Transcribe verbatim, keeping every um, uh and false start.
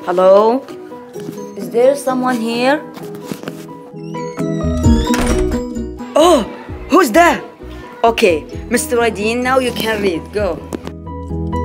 Hello? Is there someone here? Oh, who's that? Okay, Mister Radin, now you can read. Go.